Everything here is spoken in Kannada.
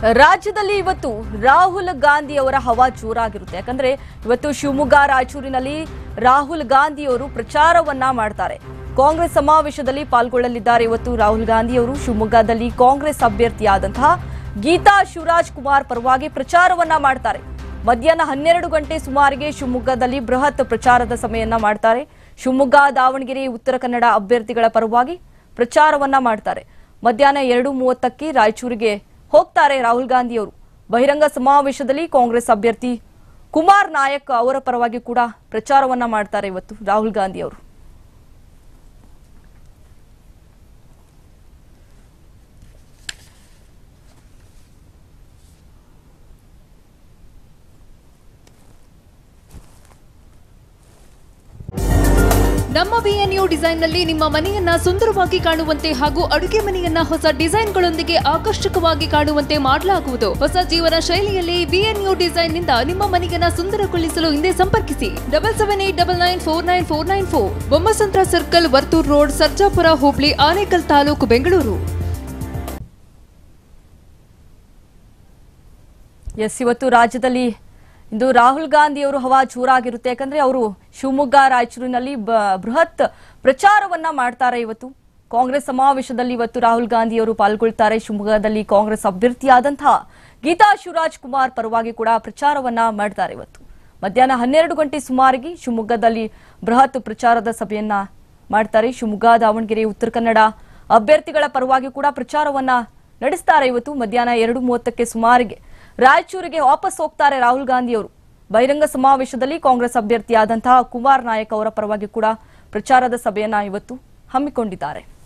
ರಾಜ್ಯದಲ್ಲಿ ಇವತ್ತು ರಾಹುಲ್ ಗಾಂಧಿ ಅವರ ಹವಾ ಜೋರಾಗಿರುತ್ತೆ. ಯಾಕಂದ್ರೆ ಇವತ್ತು ಶಿವಮೊಗ್ಗ ರಾಯಚೂರಿನಲ್ಲಿ ರಾಹುಲ್ ಗಾಂಧಿ ಅವರು ಪ್ರಚಾರವನ್ನ ಮಾಡ್ತಾರೆ. ಕಾಂಗ್ರೆಸ್ ಸಮಾವೇಶದಲ್ಲಿ ಪಾಲ್ಗೊಳ್ಳಲಿದ್ದಾರೆ. ಇವತ್ತು ರಾಹುಲ್ ಗಾಂಧಿ ಅವರು ಶಿವಮೊಗ್ಗದಲ್ಲಿ ಕಾಂಗ್ರೆಸ್ ಅಭ್ಯರ್ಥಿಯಾದಂತಹ ಗೀತಾ ಶಿವರಾಜ್ ಕುಮಾರ್ ಪರವಾಗಿ ಪ್ರಚಾರವನ್ನ ಮಾಡ್ತಾರೆ. ಮಧ್ಯಾಹ್ನ 12 ಗಂಟೆ ಸುಮಾರಿಗೆ ಶಿವಮೊಗ್ಗದಲ್ಲಿ ಬೃಹತ್ ಪ್ರಚಾರದ ಸಭೆಯನ್ನ ಮಾಡ್ತಾರೆ. ಶಿವಮೊಗ್ಗ, ದಾವಣಗೆರೆ, ಉತ್ತರ ಕನ್ನಡ ಅಭ್ಯರ್ಥಿಗಳ ಪರವಾಗಿ ಪ್ರಚಾರವನ್ನ ಮಾಡ್ತಾರೆ. ಮಧ್ಯಾಹ್ನ 2:30ಕ್ಕೆ ರಾಯಚೂರಿಗೆ ಹೋಗ್ತಾರೆ ರಾಹುಲ್ ಗಾಂಧಿ ಅವರು. ಬಹಿರಂಗ ಸಮಾವೇಶದಲ್ಲಿ ಕಾಂಗ್ರೆಸ್ ಅಭ್ಯರ್ಥಿ ಕುಮಾರ್ ನಾಯಕ್ ಅವರ ಪರವಾಗಿ ಕೂಡ ಪ್ರಚಾರವನ್ನ ಮಾಡ್ತಾರೆ ಇವತ್ತು ರಾಹುಲ್ ಗಾಂಧಿ ಅವರು. ನಮ್ಮ ಬಿಎನ್ಯು ಡಿಸೈನ್ ನಲ್ಲಿ ನಿಮ್ಮ ಮನೆಯನ್ನ ಸುಂದರವಾಗಿ ಕಾಣುವಂತೆ ಹಾಗೂ ಅಡುಗೆ ಮನೆಯನ್ನ ಹೊಸ ಡಿಸೈನ್ಗಳೊಂದಿಗೆ ಆಕರ್ಷಕವಾಗಿ ಕಾಣುವಂತೆ ಮಾಡಲಾಗುವುದು. ಹೊಸ ಜೀವನ ಶೈಲಿಯಲ್ಲಿ ಬಿಎನ್ಯು ಡಿಸೈನ್ ನಿಂದ ನಿಮ್ಮ ಮನೆಯನ್ನ ಸುಂದರಗೊಳಿಸಲು ಹಿಂದೆ ಸಂಪರ್ಕಿಸಿ 7789949494, ಬೊಮ್ಮಸಂದ್ರ ಸರ್ಕಲ್, ವರ್ತೂರ್ ರೋಡ್, ಸರ್ಜಾಪುರ ಹೋಬಳಿ, ಆನೇಕಲ್ ತಾಲೂಕು, ಬೆಂಗಳೂರು. ಇವತ್ತು ರಾಜ್ಯದಲ್ಲಿ ಇಂದು ರಾಹುಲ್ ಗಾಂಧಿ ಅವರು ಹವಾ ಜೋರಾಗಿರುತ್ತೆ. ಯಾಕಂದ್ರೆ ಅವರು ಶಿವಮೊಗ್ಗ, ರಾಯಚೂರಿನಲ್ಲಿ ಬೃಹತ್ ಪ್ರಚಾರವನ್ನ ಮಾಡ್ತಾರೆ. ಇವತ್ತು ಕಾಂಗ್ರೆಸ್ ಸಮಾವೇಶದಲ್ಲಿ ಇವತ್ತು ರಾಹುಲ್ ಗಾಂಧಿ ಅವರು ಪಾಲ್ಗೊಳ್ತಾರೆ. ಶಿವಮೊಗ್ಗದಲ್ಲಿ ಕಾಂಗ್ರೆಸ್ ಅಭ್ಯರ್ಥಿಯಾದಂತಹ ಗೀತಾ ಶಿವರಾಜ್ ಕುಮಾರ್ ಪರವಾಗಿ ಕೂಡ ಪ್ರಚಾರವನ್ನ ಮಾಡ್ತಾರೆ. ಇವತ್ತು ಮಧ್ಯಾಹ್ನ 12 ಗಂಟೆ ಸುಮಾರಿಗೆ ಶಿವಮೊಗ್ಗದಲ್ಲಿ ಬೃಹತ್ ಪ್ರಚಾರದ ಸಭೆಯನ್ನ ಮಾಡ್ತಾರೆ. ಶಿವಮೊಗ್ಗ, ದಾವಣಗೆರೆ, ಉತ್ತರ ಕನ್ನಡ ಅಭ್ಯರ್ಥಿಗಳ ಪರವಾಗಿ ಕೂಡ ಪ್ರಚಾರವನ್ನ ನಡೆಸ್ತಾರೆ. ಇವತ್ತು ಮಧ್ಯಾಹ್ನ 2:30ಕ್ಕೆ ಸುಮಾರಿಗೆ ರಾಯಚೂರಿಗೆ ವಾಪಸ್ ಹೋಗ್ತಾರೆ ರಾಹುಲ್ ಗಾಂಧಿ ಅವರು. ಬಹಿರಂಗ ಸಮಾವೇಶದಲ್ಲಿ ಕಾಂಗ್ರೆಸ್ ಅಭ್ಯರ್ಥಿಯಾದಂತಹ ಕುಮಾರ್ ನಾಯಕ್ ಅವರ ಪರವಾಗಿ ಕೂಡ ಪ್ರಚಾರದ ಸಭೆಯನ್ನ ಇವತ್ತು ಹಮ್ಮಿಕೊಂಡಿದ್ದಾರೆ.